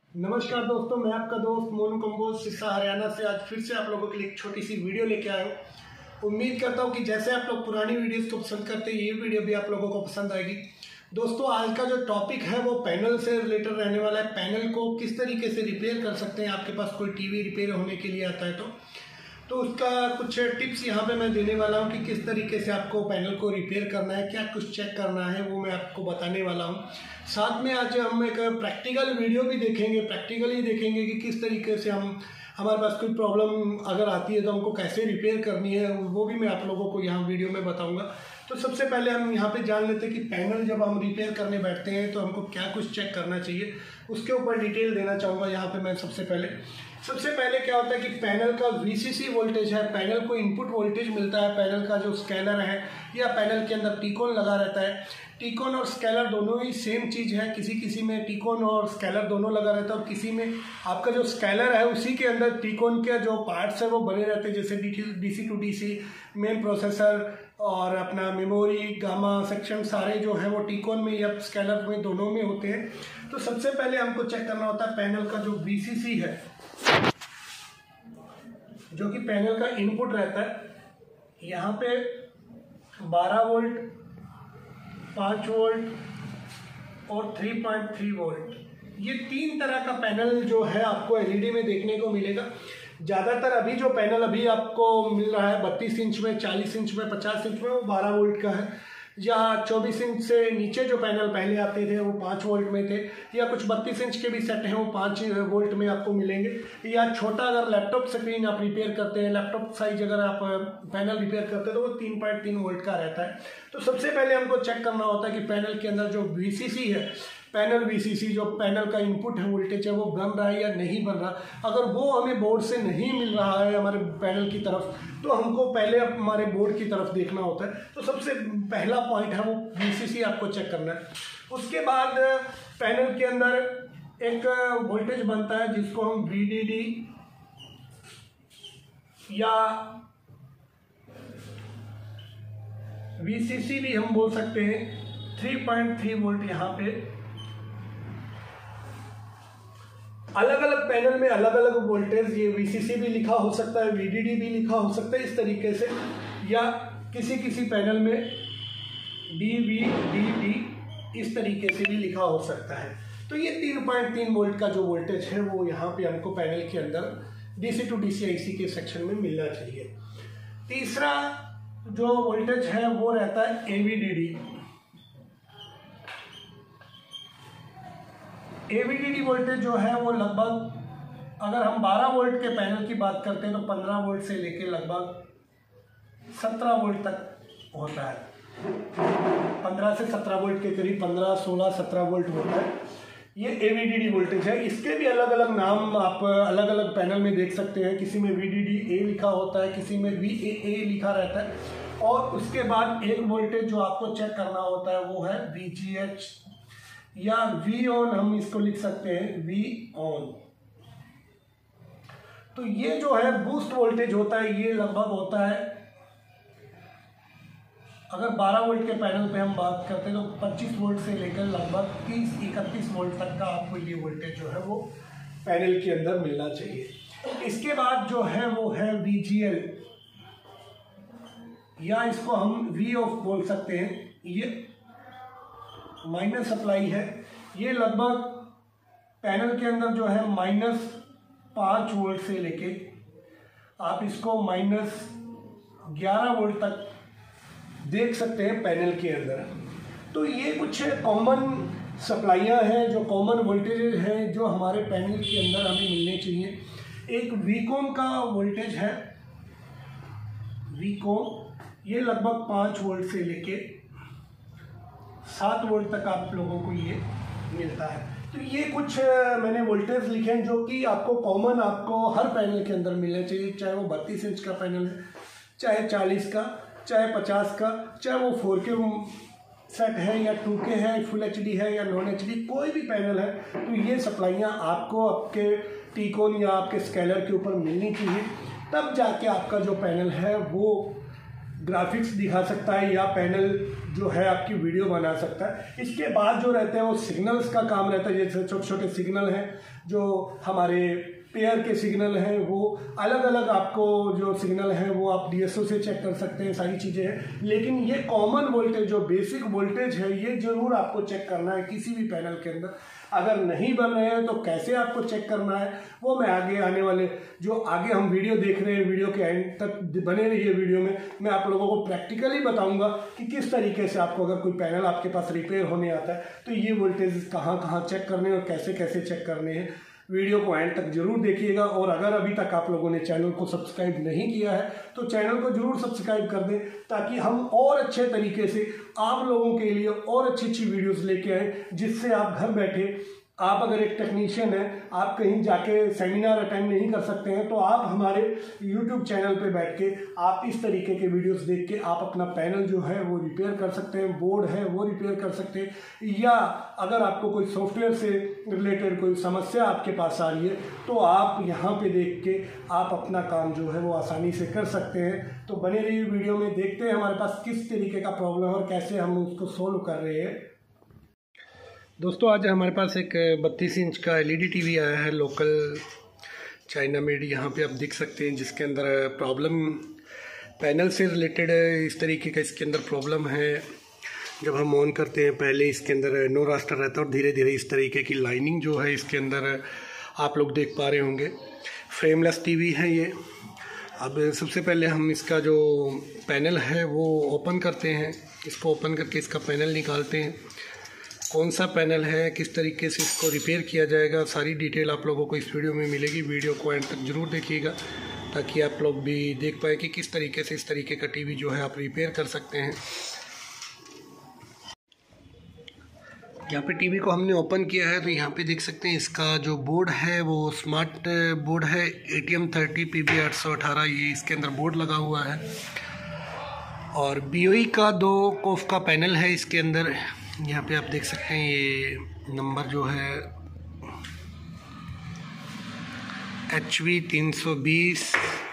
नमस्कार दोस्तों, मैं आपका दोस्त मोनू कंबोज सिरसा हरियाणा से आज फिर से आप लोगों के लिए एक छोटी सी वीडियो लेके आया हूँ। उम्मीद करता हूँ कि जैसे आप लोग पुरानी वीडियोस को पसंद करते हैं, ये वीडियो भी आप लोगों को पसंद आएगी। दोस्तों, आज का जो टॉपिक है वो पैनल से रिलेटेड रहने वाला है। पैनल को किस तरीके से रिपेयर कर सकते हैं, आपके पास कोई टीवी रिपेयर होने के लिए आता है तो उसका कुछ टिप्स यहाँ पे मैं देने वाला हूँ कि किस तरीके से आपको पैनल को रिपेयर करना है, क्या कुछ चेक करना है, वो मैं आपको बताने वाला हूँ। साथ में आज हम एक प्रैक्टिकल वीडियो भी देखेंगे, प्रैक्टिकली देखेंगे कि किस तरीके से हमारे पास कोई प्रॉब्लम अगर आती है तो हमको कैसे रिपेयर करनी है, वो भी मैं आप लोगों को यहाँ वीडियो में बताऊँगा। तो सबसे पहले हम यहाँ पे जान लेते हैं कि पैनल जब हम रिपेयर करने बैठते हैं तो हमको क्या कुछ चेक करना चाहिए, उसके ऊपर डिटेल देना चाहूँगा यहाँ पे मैं। सबसे पहले क्या होता है कि पैनल का VCC वोल्टेज है, पैनल को इनपुट वोल्टेज मिलता है। पैनल का जो स्केलर है या पैनल के अंदर टीकोन लगा रहता है, टीकोन और स्केलर दोनों ही सेम चीज़ है। किसी में टीकोन और स्केलर दोनों लगा रहता है और किसी में आपका जो स्केलर है उसी के अंदर टीकोन के जो पार्ट्स है वो बने रहते हैं, जैसे DC to DC, main processor और अपना मेमोरी, गामा सेक्शन सारे जो है वो टीकोन में या स्केलर में दोनों में होते हैं। तो सबसे पहले हमको चेक करना होता है पैनल का जो VCC है, जो कि पैनल का इनपुट रहता है। यहाँ पे 12 वोल्ट, 5 वोल्ट और 3.3 वोल्ट, ये 3 तरह का पैनल जो है आपको LED में देखने को मिलेगा। ज़्यादातर अभी जो पैनल अभी आपको मिल रहा है 32 इंच में, 40 इंच में, 50 इंच में, वो 12 वोल्ट का है। या 24 इंच से नीचे जो पैनल पहले आते थे वो 5 वोल्ट में थे, या कुछ 32 इंच के भी सेट हैं वो 5 वोल्ट में आपको मिलेंगे। या छोटा अगर लैपटॉप स्क्रीन आप रिपेयर करते हैं, लैपटॉप साइज अगर आप पैनल रिपेयर करते हैं तो वो 3.3 वोल्ट का रहता है। तो सबसे पहले हमको चेक करना होता है कि पैनल के अंदर जो VCC है, पैनल VCC जो पैनल का इनपुट है वोल्टेज है, वो बन रहा है या नहीं बन रहा। अगर वो हमें बोर्ड से नहीं मिल रहा है हमारे पैनल की तरफ, तो हमको पहले हमारे बोर्ड की तरफ देखना होता है। तो सबसे पहला पॉइंट है वो VCC आपको चेक करना है। उसके बाद पैनल के अंदर एक वोल्टेज बनता है जिसको हम VDD या VCC भी हम बोल सकते हैं। 3.3 वोल्ट यहाँ पे अलग अलग पैनल में अलग अलग वोल्टेज, ये VCC भी लिखा हो सकता है, VDD भी लिखा हो सकता है इस तरीके से, या किसी पैनल में DVDD इस तरीके से भी लिखा हो सकता है। तो ये 3.3 वोल्ट का जो वोल्टेज है वो यहाँ पे हमको पैनल के अंदर DC to DC IC के सेक्शन में मिलना चाहिए। तीसरा जो वोल्टेज है वो रहता है AVDD वोल्टेज जो है वो लगभग, अगर हम 12 वोल्ट के पैनल की बात करते हैं तो 15 वोल्ट से लेकर लगभग 17 वोल्ट तक होता है। 15 से 17 वोल्ट के करीब 15, 16, 17 वोल्ट होता है। ये AVDD वोल्टेज है। इसके भी अलग अलग नाम आप अलग अलग पैनल में देख सकते हैं। किसी में VDDA लिखा होता है, किसी में VAA लिखा रहता है। और उसके बाद एक वोल्टेज जो आपको चेक करना होता है वो है VGH या VON, हम इसको लिख सकते हैं VON। तो ये जो है बूस्ट वोल्टेज होता है, ये लगभग होता है, अगर 12 वोल्ट के पैनल पे हम बात करते हैं तो 25 वोल्ट से लेकर लगभग 30-31 वोल्ट तक का आपको ये वोल्टेज जो है वो पैनल के अंदर मिलना चाहिए। इसके बाद जो है वो है VGL, या इसको हम VOFF बोल सकते हैं। ये माइनस सप्लाई है। ये लगभग पैनल के अंदर जो है -5 वोल्ट से लेके आप इसको -11 वोल्ट तक देख सकते हैं पैनल के अंदर। तो ये कुछ कॉमन सप्लाइयाँ हैं, जो कॉमन वोल्टेज हैं जो हमारे पैनल के अंदर हमें मिलने चाहिए। एक VCOM का वोल्टेज है, VCOM, ये लगभग 5 वोल्ट से लेके 7 वोल्ट तक आप लोगों को ये मिलता है। तो ये कुछ मैंने वोल्टेज लिखे हैं जो कि आपको कॉमन आपको हर पैनल के अंदर मिलना चाहिए, चाहे वो 32 इंच का पैनल है, चाहे 40 का, चाहे 50 का, चाहे वो 4K सेट है या 2K है, फुल HD है या नॉन HD, कोई भी पैनल है। तो ये सप्लाइयाँ आपको आपके टीकोन या आपके स्केलर के ऊपर मिलनी चाहिए, तब जाके आपका जो पैनल है वो ग्राफिक्स दिखा सकता है या पैनल जो है आपकी वीडियो बना सकता है। इसके बाद जो रहते हैं वो सिग्नल्स का काम रहता है, जैसे छोटे छोटे सिग्नल हैं जो हमारे पेयर के सिग्नल हैं, वो अलग अलग आपको जो सिग्नल हैं वो आप DSO से चेक कर सकते हैं, सारी चीज़ें हैं। लेकिन ये कॉमन वोल्टेज जो बेसिक वोल्टेज है ये ज़रूर आपको चेक करना है किसी भी पैनल के अंदर। अगर नहीं बन रहे हैं तो कैसे आपको चेक करना है वो मैं आगे आने वाले जो आगे हम वीडियो देख रहे हैं, वीडियो के एंड तक बने रहिए। वीडियो में मैं आप लोगों को प्रैक्टिकली बताऊंगा कि किस तरीके से आपको अगर कोई पैनल आपके पास रिपेयर होने आता है तो ये वोल्टेज कहाँ कहाँ चेक करने और कैसे कैसे चेक करने हैं। वीडियो को एंड तक जरूर देखिएगा। और अगर अभी तक आप लोगों ने चैनल को सब्सक्राइब नहीं किया है तो चैनल को जरूर सब्सक्राइब कर दें, ताकि हम और अच्छे तरीके से आप लोगों के लिए और अच्छी अच्छी वीडियोस लेके आए, जिससे आप घर बैठे, आप अगर एक टेक्नीशियन हैं, आप कहीं जाके सेमिनार अटेंड नहीं कर सकते हैं, तो आप हमारे YouTube चैनल पे बैठ के आप इस तरीके के वीडियोस देख के आप अपना पैनल जो है वो रिपेयर कर सकते हैं, बोर्ड है वो रिपेयर कर सकते हैं। या अगर आपको कोई सॉफ्टवेयर से रिलेटेड कोई समस्या आपके पास आ रही है तो आप यहाँ पे देख के आप अपना काम जो है वो आसानी से कर सकते हैं। तो बने रहिए वीडियो में, देखते हैं हमारे पास किस तरीके का प्रॉब्लम है और कैसे हम उसको सोल्व कर रहे हैं। दोस्तों आज हमारे पास एक 32 इंच का LED TV आया है, लोकल चाइना मेड। यहाँ पे आप देख सकते हैं जिसके अंदर प्रॉब्लम पैनल से रिलेटेड इस तरीके का इसके अंदर प्रॉब्लम है। जब हम ऑन करते हैं पहले इसके अंदर नो रास्टर रहता है और धीरे धीरे इस तरीके की लाइनिंग जो है इसके अंदर आप लोग देख पा रहे होंगे। फ्रेमलेस TV है ये। अब सबसे पहले हम इसका जो पैनल है वो ओपन करते हैं। इसको ओपन करके इसका पैनल निकालते हैं, कौन सा पैनल है, किस तरीके से इसको रिपेयर किया जाएगा, सारी डिटेल आप लोगों को इस वीडियो में मिलेगी। वीडियो को एंड तक जरूर देखिएगा ताकि आप लोग भी देख पाए कि किस तरीके से इस तरीके का टीवी जो है आप रिपेयर कर सकते हैं। यहाँ पे टीवी को हमने ओपन किया है तो यहाँ पे देख सकते हैं इसका जो बोर्ड है वो स्मार्ट बोर्ड है, ATM30 PB818 ये इसके अंदर बोर्ड लगा हुआ है। और BOE का 2 कोफ का पैनल है इसके अंदर। यहाँ पे आप देख सकते हैं ये नंबर जो है HV320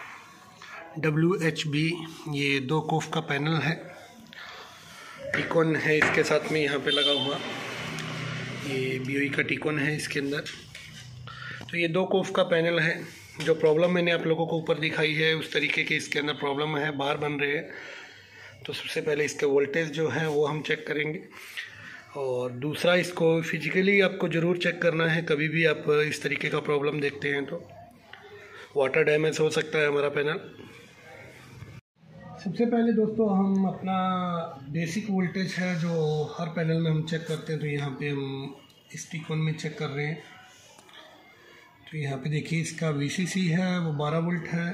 WHB, ये 2 कोफ का पैनल है। टिकोन है इसके साथ में यहाँ पे लगा हुआ, ये BOE का टिकोन है इसके अंदर। तो ये 2 कोफ का पैनल है। जो प्रॉब्लम मैंने आप लोगों को ऊपर दिखाई है उस तरीके के इसके अंदर प्रॉब्लम है, बार बन रहे हैं। तो सबसे पहले इसके वोल्टेज जो है वो हम चेक करेंगे, और दूसरा इसको फिजिकली आपको ज़रूर चेक करना है। कभी भी आप इस तरीके का प्रॉब्लम देखते हैं तो वाटर डैमेज हो सकता है हमारा पैनल। सबसे पहले दोस्तों हम अपना बेसिक वोल्टेज है जो हर पैनल में हम चेक करते हैं, तो यहाँ पे हम इस टिकोन में चेक कर रहे हैं। तो यहाँ पे देखिए इसका VCC है वो 12 वोल्ट है।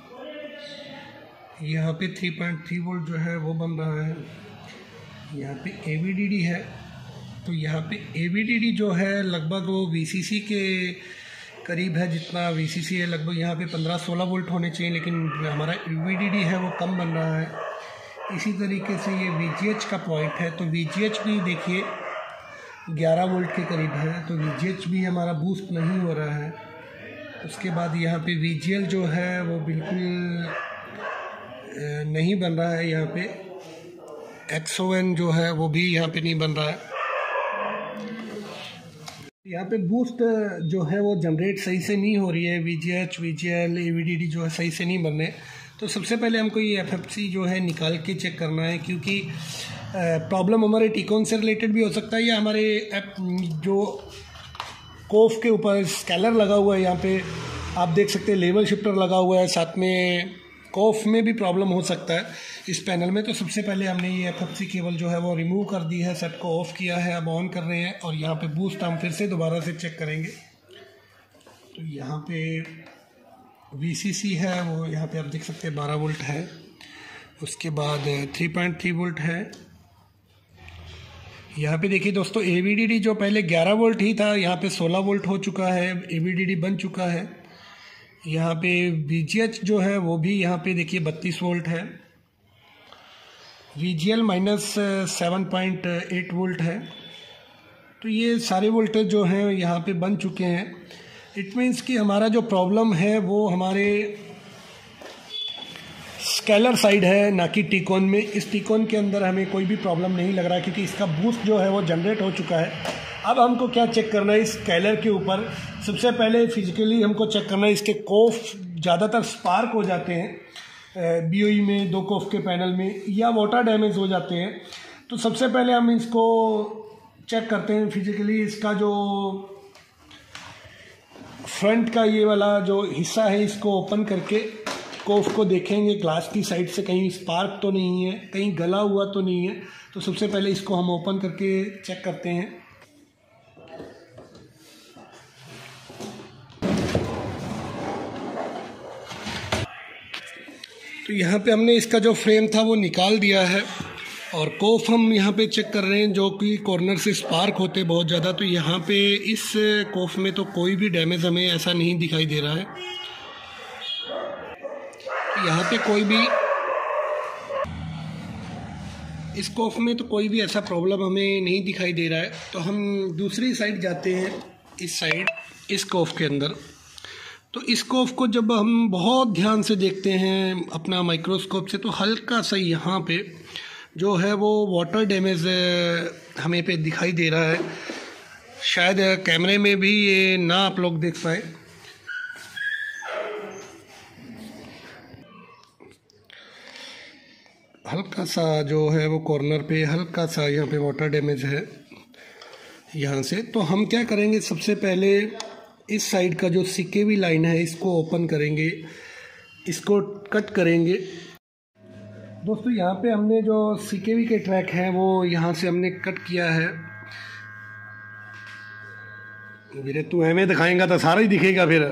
यहाँ पे 3.3 वोल्ट जो है वो बन रहा है। यहाँ पे AVDD है, तो यहाँ पे AVDD जो है लगभग वो VCC के करीब है। जितना VCC है लगभग यहाँ पे 15-16 वोल्ट होने चाहिए, लेकिन हमारा AVDD है वो कम बन रहा है। इसी तरीके से ये VGH का पॉइंट है, तो VGH भी देखिए 11 वोल्ट के करीब है, तो VGH भी हमारा बूस्ट नहीं हो रहा है। उसके बाद यहाँ पे VGL जो है वो बिल्कुल नहीं बन रहा है। यहाँ पे XON जो है वो भी यहाँ पे नहीं बन रहा है। यहाँ पे बूस्ट जो है वो जनरेट सही से नहीं हो रही है। VGH, VGL, AVDD जो है सही से नहीं बन रहे। तो सबसे पहले हमको ये FFC जो है निकाल के चेक करना है, क्योंकि प्रॉब्लम हमारे टिकोन से रिलेटेड भी हो सकता है या हमारे जो कोफ के ऊपर स्केलर लगा हुआ है, यहाँ पे आप देख सकते हैं लेवल शिफ्टर लगा हुआ है, साथ में कोफ में भी प्रॉब्लम हो सकता है इस पैनल में। तो सबसे पहले हमने ये FFC केबल जो है वो रिमूव कर दी है, सेट को ऑफ किया है, अब ऑन कर रहे हैं। और यहाँ पे बूस्ट हम फिर से दोबारा से चेक करेंगे। तो यहाँ पे VCC है वो यहाँ पे आप देख सकते हैं 12 वोल्ट है। उसके बाद 3.3 वोल्ट है। यहाँ पे देखिए दोस्तों AVDD जो पहले 11 वोल्ट ही था यहाँ पे 16 वोल्ट हो चुका है, AVDD बन चुका है। यहाँ पे VGH जो है वो भी यहाँ पे देखिए 32 वोल्ट है। VGL -7.8 वोल्ट है। तो ये सारे वोल्टेज जो हैं यहाँ पे बन चुके हैं। इट मीन्स कि हमारा जो प्रॉब्लम है वो हमारे स्केलर साइड है ना कि टीकॉन में। इस टीकॉन के अंदर हमें कोई भी प्रॉब्लम नहीं लग रहा है क्योंकि इसका बूस्ट जो है वो जनरेट हो चुका है। अब हमको क्या चेक करना है इस स्केलर के ऊपर, सबसे पहले फिजिकली हमको चेक करना है इसके कोफ ज़्यादातर स्पार्क हो जाते हैं BOE में, 2 कोफ के पैनल में, या वाटर डैमेज हो जाते हैं। तो सबसे पहले हम इसको चेक करते हैं फिजिकली। इसका जो फ्रंट का ये वाला जो हिस्सा है इसको ओपन करके कोफ को देखेंगे ग्लास की साइड से, कहीं स्पार्क तो नहीं है, कहीं गला हुआ तो नहीं है। तो सबसे पहले इसको हम ओपन करके चेक करते हैं। तो यहाँ पे हमने इसका जो फ्रेम था वो निकाल दिया है और कोफ हम यहाँ पे चेक कर रहे हैं जो कि कॉर्नर से स्पार्क होते बहुत ज़्यादा। तो यहाँ पे इस कोफ में तो कोई भी डैमेज हमें ऐसा नहीं दिखाई दे रहा है। यहाँ पे कोई भी इस कोफ में तो कोई भी ऐसा प्रॉब्लम हमें नहीं दिखाई दे रहा है। तो हम दूसरी साइड जाते हैं, इस साइड, इस कोफ के अंदर। तो इस कोफ को जब हम बहुत ध्यान से देखते हैं अपना माइक्रोस्कोप से, तो हल्का सा यहाँ पे जो है वो वाटर डैमेज हमें पे दिखाई दे रहा है। शायद कैमरे में भी ये ना आप लोग देख पाए। हल्का सा जो है वो कॉर्नर पे हल्का सा यहाँ पे वाटर डैमेज है यहाँ से। तो हम क्या करेंगे, सबसे पहले इस साइड का जो CKV लाइन है इसको ओपन करेंगे, इसको कट करेंगे। दोस्तों यहाँ पे हमने जो CKV के ट्रैक हैं वो यहाँ से हमने कट किया है। मेरे तू हमें दिखाएंगा तो सारा ही दिखेगा फिर।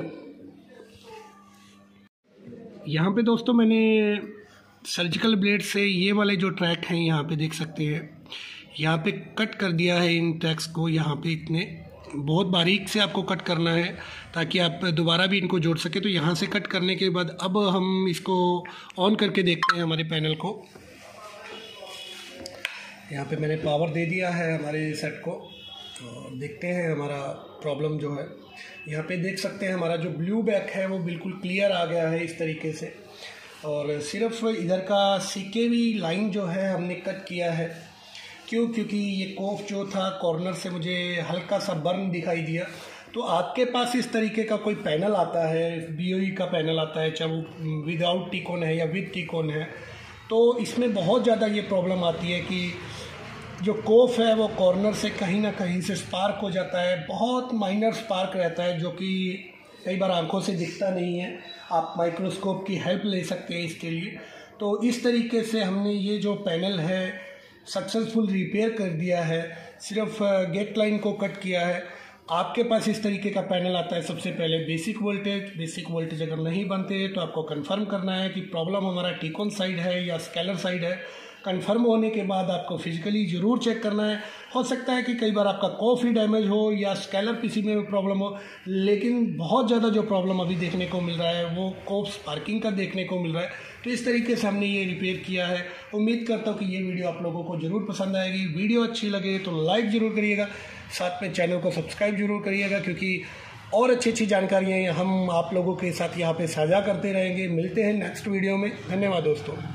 यहाँ पे दोस्तों मैंने सर्जिकल ब्लेड से ये वाले जो ट्रैक हैं यहाँ पे देख सकते हैं, यहाँ पे कट कर दिया है इन ट्रैक्स को। यहाँ पे इतने बहुत बारीक से आपको कट करना है ताकि आप दोबारा भी इनको जोड़ सके। तो यहाँ से कट करने के बाद अब हम इसको ऑन करके देखते हैं हमारे पैनल को। यहाँ पे मैंने पावर दे दिया है हमारे सेट को, तो देखते हैं हमारा प्रॉब्लम जो है। यहाँ पे देख सकते हैं हमारा जो ब्लू बैक है वो बिल्कुल क्लियर आ गया है इस तरीके से। और सिर्फ इधर का CKV लाइन जो है हमने कट किया है। क्योंकि ये कोफ जो था कॉर्नर से मुझे हल्का सा बर्न दिखाई दिया। तो आपके पास इस तरीके का कोई पैनल आता है, BOE का पैनल आता है, चाहे वो विदाउट टीकॉन है या विद टीकॉन है, तो इसमें बहुत ज़्यादा ये प्रॉब्लम आती है कि जो कोफ है वो कॉर्नर से कहीं ना कहीं से स्पार्क हो जाता है। बहुत माइनर स्पार्क रहता है जो कि कई बार आंखों से दिखता नहीं है। आप माइक्रोस्कोप की हेल्प ले सकते हैं इसके लिए। तो इस तरीके से हमने ये जो पैनल है सक्सेसफुल रिपेयर कर दिया है। सिर्फ गेट लाइन को कट किया है। आपके पास इस तरीके का पैनल आता है, सबसे पहले बेसिक वोल्टेज अगर नहीं बनते तो आपको कंफर्म करना है कि प्रॉब्लम हमारा टीकॉन साइड है या स्केलर साइड है। कंफर्म होने के बाद आपको फिजिकली ज़रूर चेक करना है। हो सकता है कि कई बार आपका कोफ ही डैमेज हो या स्केलर पीसी में भी प्रॉब्लम हो, लेकिन बहुत ज़्यादा जो प्रॉब्लम अभी देखने को मिल रहा है वो कोफ स्पार्किंग का देखने को मिल रहा है। तो इस तरीके से हमने ये रिपेयर किया है। उम्मीद करता हूँ कि ये वीडियो आप लोगों को ज़रूर पसंद आएगी। वीडियो अच्छी लगे तो लाइक ज़रूर करिएगा, साथ में चैनल को सब्सक्राइब जरूर करिएगा, क्योंकि और अच्छी जानकारियाँ हम आप लोगों के साथ यहाँ पे साझा करते रहेंगे। मिलते हैं नेक्स्ट वीडियो में। धन्यवाद दोस्तों।